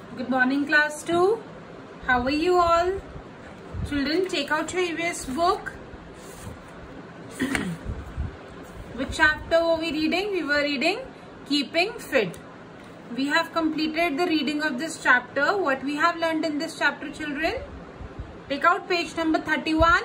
Good morning, class 2. How are you all? Children, take out your EVS book. Which chapter were we reading? We were reading Keeping Fit. We have completed the reading of this chapter. What we have learned in this chapter, children? Take out page number 31.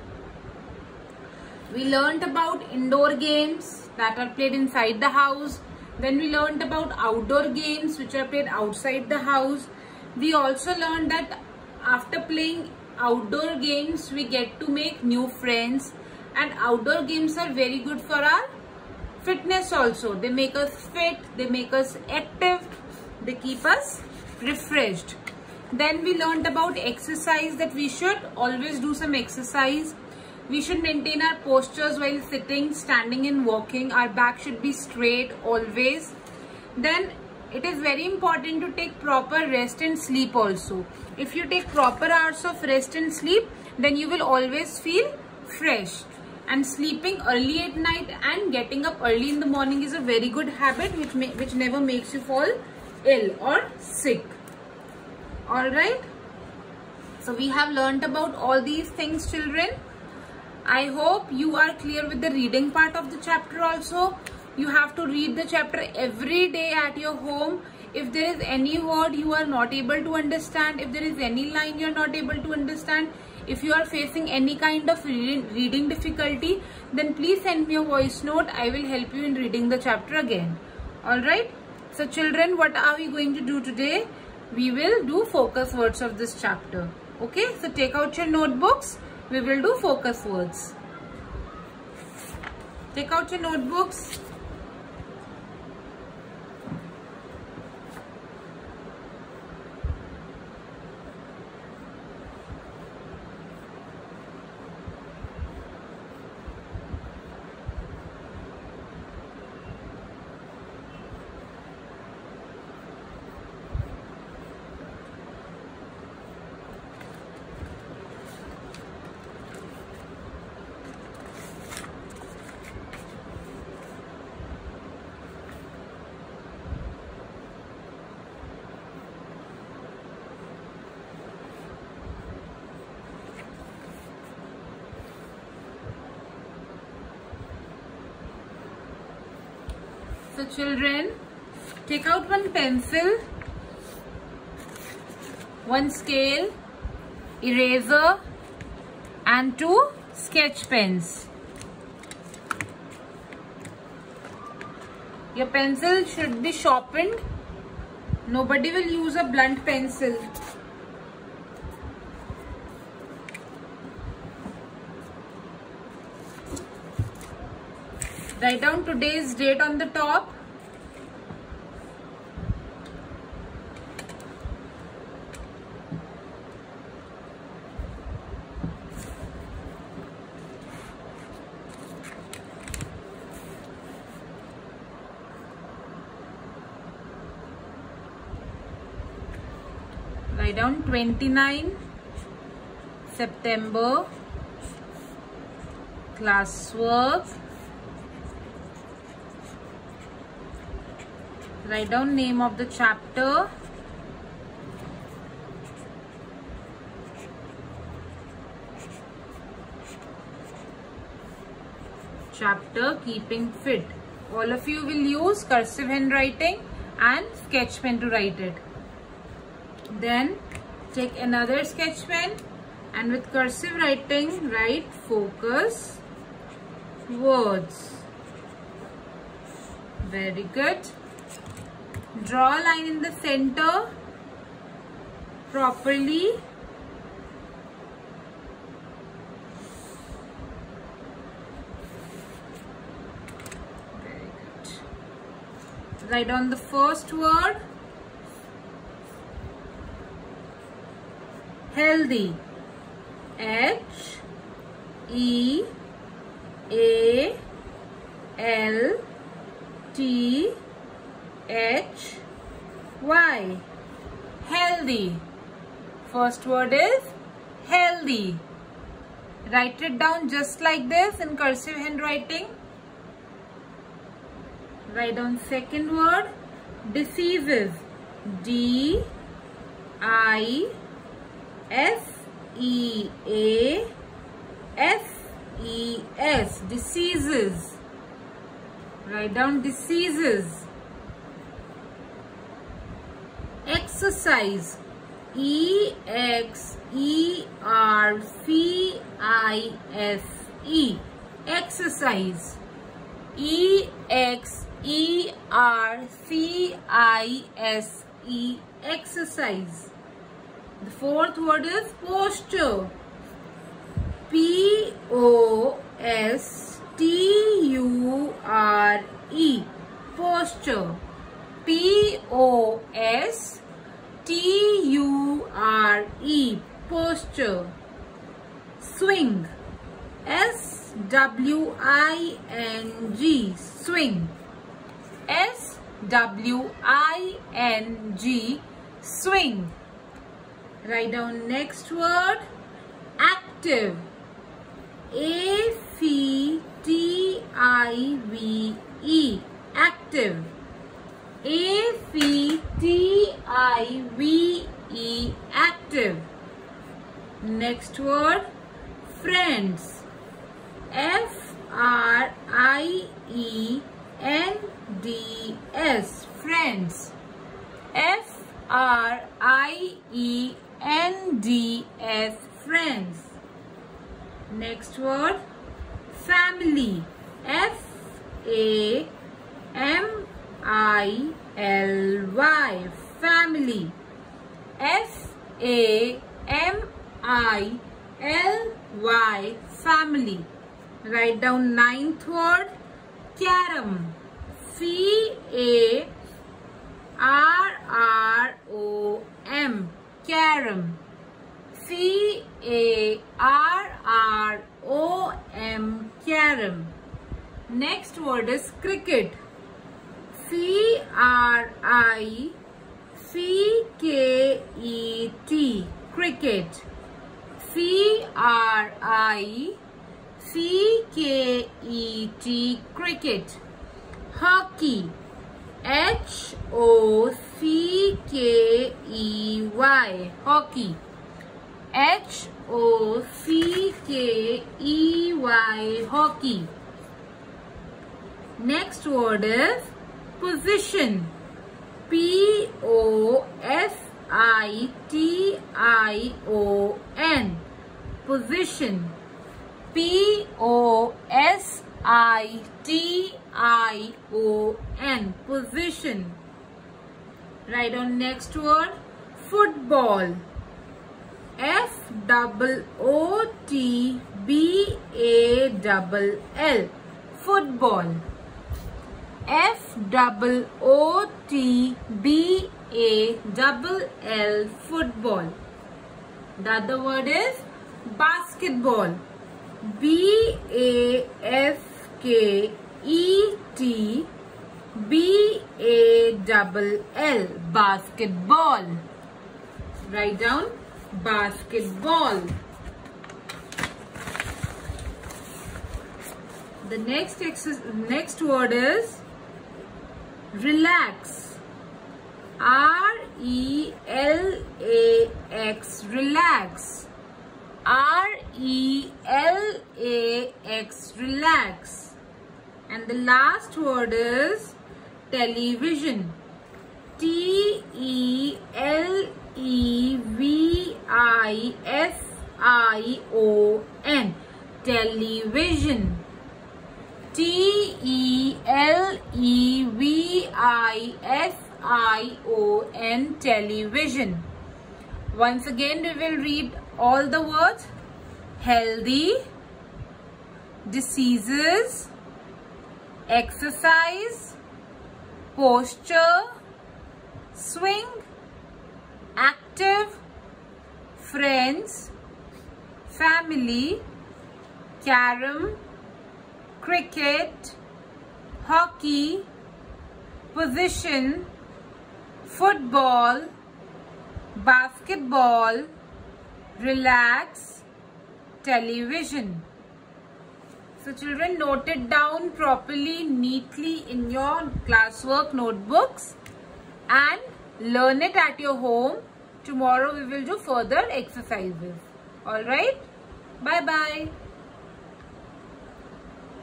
We learnt about indoor games that are played inside the house. Then we learnt about outdoor games which are played outside the house. We also learned that after playing outdoor games, we get to make new friends. And outdoor games are very good for our fitness also. They make us fit, they make us active, they keep us refreshed. Then we learnt about exercise, that we should always do some exercise. We should maintain our postures while sitting, standing and walking. Our back should be straight always. Then it is very important to take proper rest and sleep also. If you take proper hours of rest and sleep, then you will always feel fresh. And sleeping early at night and getting up early in the morning is a very good habit which never makes you fall ill or sick. Alright. So we have learnt about all these things, children. I hope you are clear with the reading part of the chapter also. You have to read the chapter every day at your home. If there is any word you are not able to understand, if there is any line you are not able to understand, if you are facing any kind of reading difficulty, then please send me a voice note. I will help you in reading the chapter again. Alright. So children, what are we going to do today? We will do focus words of this chapter. Okay. So take out your notebooks. We will do focus words. Take out your notebooks. So children, take out one pencil, one scale, eraser and 2 sketch pens. Your pencil should be sharpened. Nobody will use a blunt pencil. Write down today's date on the top. Write down 29 September. Classwork. Write down name of the chapter. Chapter Keeping Fit. All of you will use cursive handwriting and sketch pen to write it. Then take another sketch pen and with cursive writing write focus words. Very good. Draw a line in the center properly. Very good. Write down the first word. Healthy. H E A L T H Y. Healthy. First word is healthy. Write it down just like this in cursive handwriting. Write down second word, diseases. D disease. Diseases. Write down diseases. Exercise. EXERCISE. Exercise. EXERCISE. Exercise. The fourth word is posture. POSTURE. Posture. POSTURE. Posture. Swing. SWING. Swing. SWING. Swing. Write down next word. Active. ACTIVE. Active. ACTIVE. Active. Next word. Friends. FRIENDS. Friends. FRIENDS. Friends. Next word. Family. FAMILY. Family. FAMILY. Family. Write down ninth word. Carom. CARROM. Carom. CARROM. Carom. Next word is cricket. CRICKET. Cricket. CRICKET. Cricket. Hockey. HOCKEY. Hockey. HOCKEY. Hockey. Next word is position. POSITION. Position. POSITION. Position. Write down next word. Football. FOOTBALL. Football. FOOTBALL. Football. The other word is basketball. BASKETBALL. Basketball. Write down basketball. The next word is relax. RELAX. Relax. RELAX. Relax. And the last word is television. TELEVISION. Television. TELEVISION. Television. Once again we will read all the words. Healthy. Diseases. Exercise. Posture. Swing. Active. Friends. Family. Carom. Cricket. Hockey. Position. Football. Basketball. Relax. Television. So children, note it down properly, neatly in your classwork notebooks and learn it at your home. tomorrow we will do further exercises. All right. Bye bye.